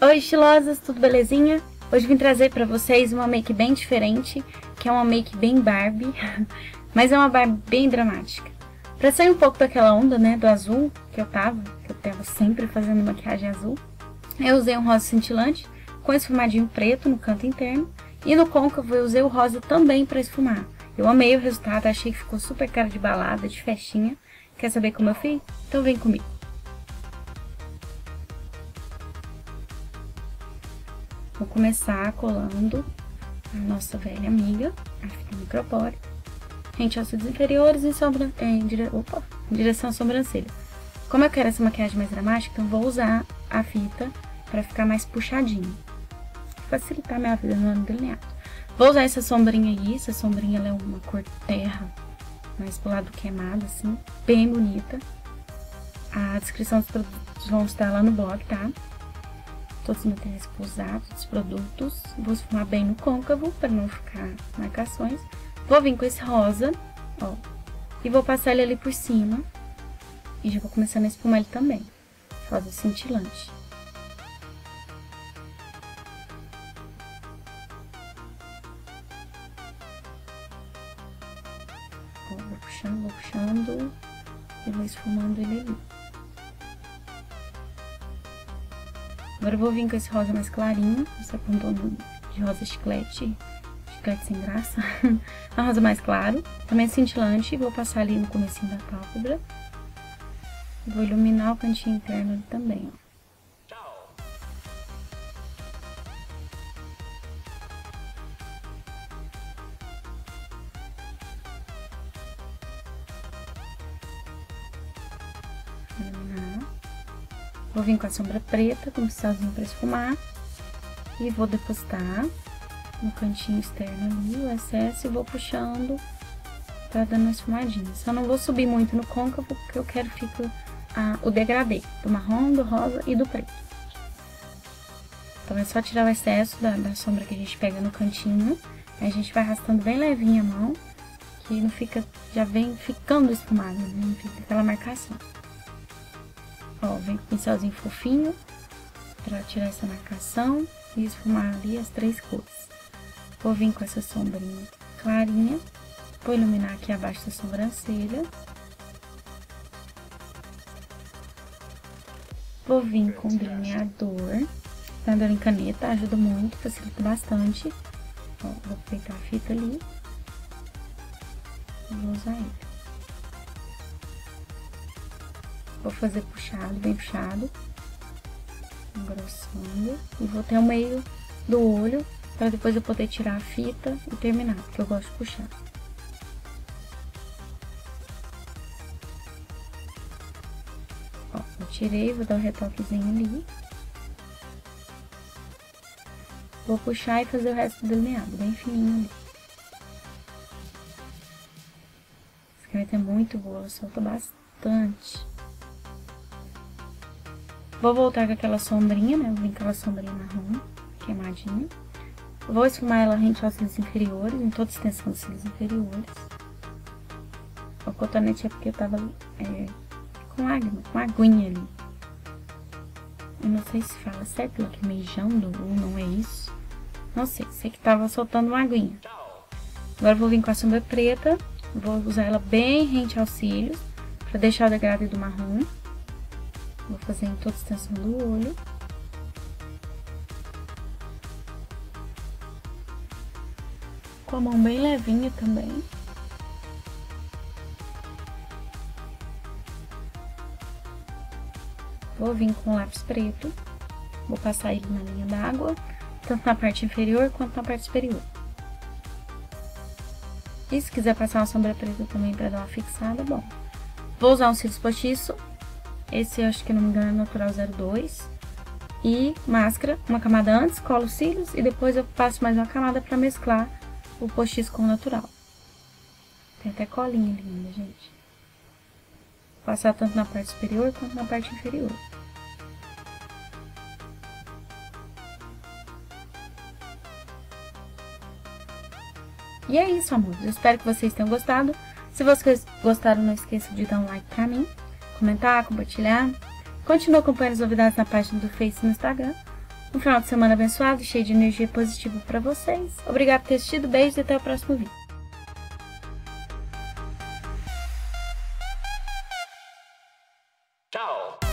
Oi, estilosas, tudo belezinha? Hoje vim trazer pra vocês uma make bem diferente, que é uma make bem Barbie, mas é uma Barbie bem dramática. Pra sair um pouco daquela onda, né, do azul que eu tava sempre fazendo maquiagem azul, eu usei um rosa cintilante com esfumadinho preto no canto interno e no côncavo eu usei o rosa também pra esfumar. Eu amei o resultado, achei que ficou super cara de balada, de festinha. Quer saber como eu fiz? Então vem comigo. Vou começar colando a nossa velha amiga, a fita micropore, rente aos cílios inferiores e em direção à sobrancelha. Como eu quero essa maquiagem mais dramática, então vou usar a fita para ficar mais puxadinho, facilitar minha vida no ano delineado. Vou usar essa sombrinha aí, essa sombrinha ela é uma cor terra, mais pro lado queimado, assim, bem bonita. A descrição dos produtos vão estar lá no blog, tá? Todos os materiais que vou usar, todos os produtos. Vou esfumar bem no côncavo, para não ficar marcações. Vou vir com esse rosa, ó, e vou passar ele ali por cima. E já vou começando a esfumar ele também. Rosa cintilante. Ó, vou puxando, e vou esfumando ele ali. Agora eu vou vir com esse rosa mais clarinho, esse contorno de rosa chiclete sem graça. A rosa mais claro, também cintilante, vou passar ali no comecinho da pálpebra. Vou iluminar o cantinho interno ali também, ó. Vou vir com a sombra preta, com um pincelzinho pra esfumar. E vou depositar no cantinho externo ali o excesso e vou puxando pra dar uma esfumadinha. Só não vou subir muito no côncavo, porque eu quero que fique o degradê do marrom, do rosa e do preto. Então é só tirar o excesso da sombra que a gente pega no cantinho. Aí a gente vai arrastando bem levinho a mão, que não fica, já vem ficando esfumado, né? Não fica aquela marcação. Ó, vem com o pincelzinho fofinho pra tirar essa marcação e esfumar ali as três cores. Vou vir com essa sombrinha clarinha, vou iluminar aqui abaixo da sobrancelha. Vou vir com o delineador em caneta, ajuda muito, facilita bastante. Ó, vou aproveitar a fita ali e vou usar ele. Vou fazer puxado, bem puxado, engrossando, e vou até o meio do olho, para depois eu poder tirar a fita e terminar, porque eu gosto de puxar. Ó, eu tirei, vou dar um retoquezinho ali. Vou puxar e fazer o resto do delineado, bem fininho ali. Essa caneta é muito boa, ela solta bastante. Vou voltar com aquela sombrinha, né? Vou vir com aquela sombrinha marrom, queimadinha. Vou esfumar ela rente aos cílios inferiores, em toda a extensão dos cílios inferiores. O cotonete é porque eu tava com uma aguinha ali. Eu não sei se fala certo, lacrimejando ou não é isso. Não sei que tava soltando uma aguinha. Agora eu vou vir com a sombra preta, vou usar ela bem rente aos cílios, pra deixar o degradê do marrom. Vou fazer em toda a extensão do olho. Com a mão bem levinha também. Vou vir com o lápis preto. Vou passar ele na linha d'água, tanto na parte inferior quanto na parte superior. E se quiser passar uma sombra preta também para dar uma fixada, bom. Vou usar um cílios postiço. Esse eu acho que, não me engano, é Natural 02. E máscara, uma camada antes, colo os cílios e depois eu passo mais uma camada pra mesclar o postiço com o natural. Tem até colinha ali ainda, gente. Vou passar tanto na parte superior quanto na parte inferior. E é isso, amores. Eu espero que vocês tenham gostado. Se vocês gostaram, não esqueça de dar um like pra mim, comentar, compartilhar. Continue acompanhando as novidades na página do Face e no Instagram. Um final de semana abençoado, cheio de energia positiva para vocês. Obrigado por ter assistido, beijos e até o próximo vídeo. Tchau!